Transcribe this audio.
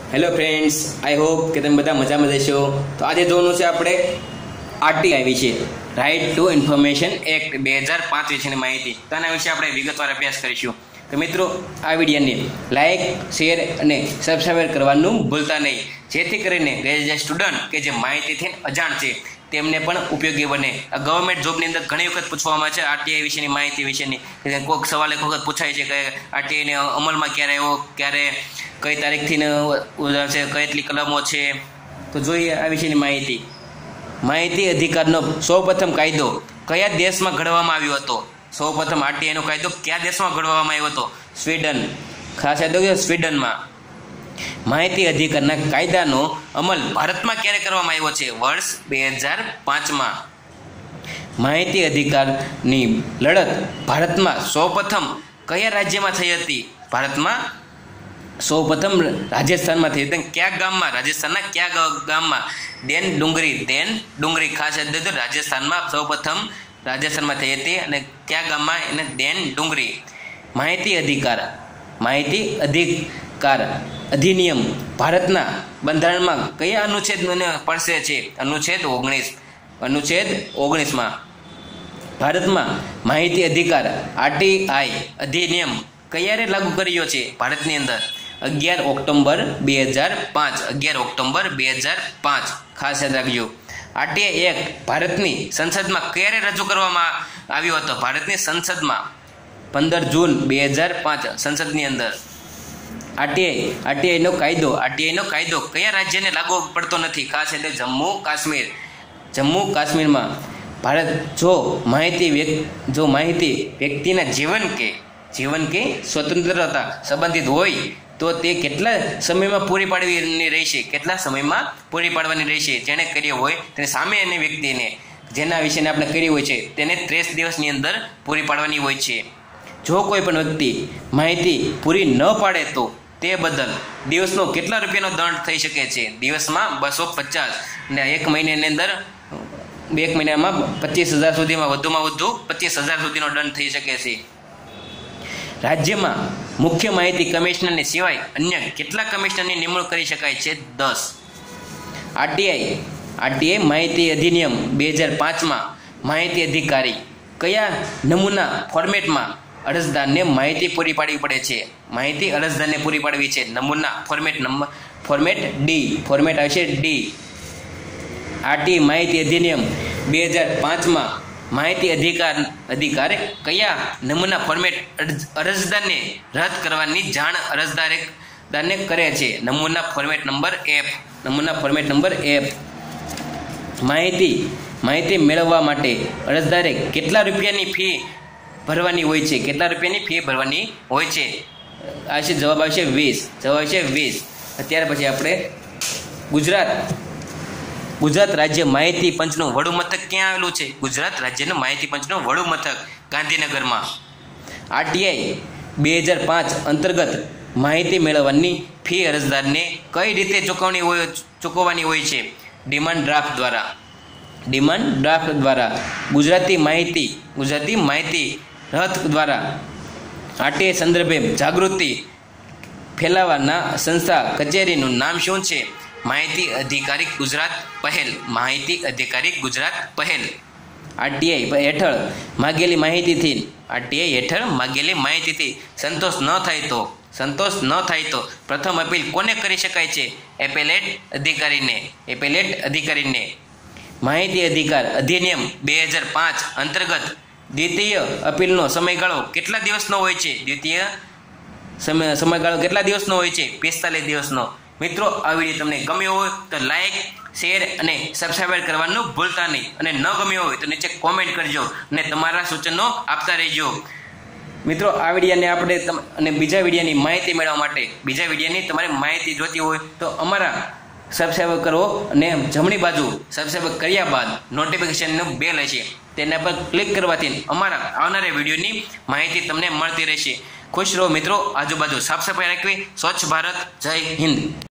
Hello friends, I hope કે તમે બધા મજામાં જશો. તો આજે જોવાનું છે આપણે આરટીઆઈ વિશે, રાઇટ ટુ ઇન્ફોર્મેશન એક્ટ 2005 વિશેની માહિતી. તો આના વિશે આપણે વિગતવાર અભ્યાસ કરીશું. તો મિત્રો, આ વિડીયોને લાઇક, શેર અને સબસ્ક્રાઈબ કરવાનું ભૂલતા નહીં, જેથી કરીને જે સ્ટુડન્ટ કે જે માહિતીથી અજાણ છે તેમને પણ ઉપયોગી બને. આ ગવર્મેન્ટ જોબની અંદર ઘણી વખત પૂછવામાં છે આરટીઆઈ વિશેની માહિતી વિશેની. કોઈક સવાલ એક વખત પૂછાય છે કે આરટીઆઈને અમલમાં ક્યારે આવ્યો, ક્યારે કઈ તારીખથી છે, કેટલી કલમો છે. તો જોઈએ આ વિશેની માહિતી અધિકારનો સૌપ્રથમ કાયદો કયા દેશમાં ઘડવામાં આવ્યો હતો? સૌપ્રથમ આરટીઆઈનો કાયદો કયા દેશમાં ઘડવામાં આવ્યો હતો? સ્વીડન. ખાસ યાદ રાખજો, સ્વીડનમાં. માહિતી અધિકારના કાયદાનો અમલ ભારતમાં ક્યારે કરવામાં આવ્યો છે? વર્ષ 2005માં. માહિતી અધિકારની લડત ભારતમાં સૌપ્રથમ કયા રાજ્યમાં થઈ હતી? ભારતમાં સૌપ્રથમ રાજસ્થાનમાં થઈ હતી. કયા ગામમાં? રાજસ્થાનના કયા ગામમાં? દેન ડુંગરી. ખાસ યાદ રાખજો, રાજસ્થાનમાં સૌપ્રથમ રાજસ્થાનમાં થઈ હતી અને કયા ગામમાં? એને દેન ડુંગરી. માહિતી અધિકાર અધિનિયમ ભારતના બંધારણમાં કયા અનુચ્છેદને પડશે છે? અનુચ્છેદ 19માં. ભારતમાં માહિતી અધિકાર આરટીઆઈ અધિનિયમ ક્યારે લાગુ કર્યો છે ભારતની અંદર? 11 ઓક્ટોબર 2005. ખાસ યાદ રાખજો. આરટીઆઈ એક્ટ ભારતની સંસદમાં ક્યારે રજૂ કરવામાં આવ્યો હતો? ભારતની સંસદમાં 15 જૂન 2005 સંસદની અંદર. આરટીઆઈનો કાયદો કયા રાજ્યને લાગુ પડતો નથી? ખાસ એટલે જમ્મુ કાશ્મીરમાં. ભારત જો માહિતી વ્યક્તિના જીવન કે સ્વતંત્રતા સંબંધિત હોય તો તે કેટલા સમયમાં પૂરી પાડવાની રહેશે? જેણે કર્યો હોય તેને સામે અને વ્યક્તિને જેના વિશે આપણે કર્યું હોય છે તેને 30 દિવસની અંદર પૂરી પાડવાની હોય છે. જો કોઈ પણ વ્યક્તિ માહિતી પૂરી ન પાડે તો તે બદલ દિવસનો કેટલા રૂપિયાનો દંડ થઈ શકે છે? દિવસમાં 250 અને એક મહિનામાં 25,000 સુધીમાં, વધુમાં વધુ 25,000 સુધીનો દંડ થઈ શકે છે. રાજ્યમાં મુખ્ય માહિતી કમિશનરની સિવાય અન્ય કેટલા કમિશનરની નિમણૂક કરી શકાય છે? 10. આરટીઆઈ માહિતી અધિનિયમ 2005માં માહિતી અધિકારી કયા નમૂના ફોર્મેટમાં અરજદારને માહિતી પૂરી પાડવી પડે છે? માહિતી અરજદારને પૂરી પાડવી છે. નમૂના ફોર્મેટ ડી. ફોર્મેટ આવશે ડી. આરટીઆઈ માહિતી અધિનિયમ 2005માં માહિતી અધિકાર કયા નમૂના ફોર્મેટ અરજદારને રદ કરવાની જાણ અરજદારને કરે છે? નમૂના ફોર્મેટ નંબર એફ. માહિતી મેળવવા માટે અરજદારે કેટલા રૂપિયાની ફી ભરવાની હોય છે? જવાબ આવશે 20. ત્યાર પછી આપણે ગુજરાત રાજ્ય માહિતી પંચનું વડું મથક ક્યાં આવેલું છે? ગુજરાત રાજ્યનું માહિતી પંચનું વડું મથક ગાંધીનગરમાં. આરટીઆઈ 2005 અંતર્ગત માહિતી મેળવવાની ફી અરજદારને કઈ રીતે ચૂકવવાની હોય છે? ડિમાન્ડ ડ્રાફ્ટ દ્વારા. ગુજરાતી માહિતી રથ દ્વારા આરટીઆઈ સંદર્ભે જાગૃતિ ફેલાવવાના સંસ્થા કચેરીનું નામ શું છે? માહિતી અધિકારી ગુજરાત પહેલ. આરટીઆઈ હેઠળ માગેલી માહિતીથી સંતોષ ન થાય તો પ્રથમ અપીલ કોને કરી શકાય છે? એપેલેટ અધિકારીને. માહિતી અધિકાર અધિનિયમ 2005 અંતર્ગત દ્વિતીય અપીલનો સમયગાળો કેટલા દિવસનો હોય છે? સમયગાળો કેટલા દિવસનો હોય છે? 45 દિવસનો. મિત્રો, આ વિડીયો તમને ગમ્યો હોય તો લાઈક, શેર અને સબસ્ક્રાઈબ કરવાનું ભૂલતા નહીં. અને ન ગમ્યો હોય તો નીચે કોમેન્ટ કરજો અને તમારા સૂચનો આપતા રહેજો. મિત્રો, આ વિડીયોને આપણે અને બીજા વિડીયોની માહિતી મેળવવા માટે તમારે માહિતી જોતી હોય તો અમારા સબસ્ક્રાઈબ કરો અને જમણી બાજુ સબસ્ક્રાઈબ કર્યા બાદ નોટિફિકેશનનું બેલ હશે તેના પર ક્લિક કરવાથી અમારા આવનારા વિડીયોની માહિતી તમને મળતી રહેશે. ખુશ રહો મિત્રો. આજુબાજુ સાફ સફાઈ રાખવી. સ્વચ્છ ભારત. જય હિન્દ.